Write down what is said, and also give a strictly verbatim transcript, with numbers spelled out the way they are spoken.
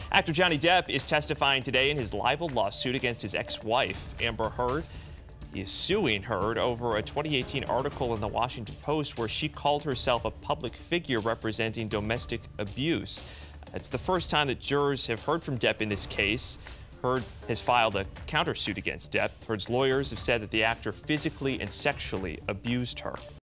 Actor Johnny Depp is testifying today in his libel lawsuit against his ex-wife, Amber Heard. He is suing Heard over a twenty eighteen article in the Washington Post where she called herself a public figure representing domestic abuse. It's the first time that jurors have heard from Depp in this case. Heard has filed a countersuit against Depp. Heard's lawyers have said that the actor physically and sexually abused her.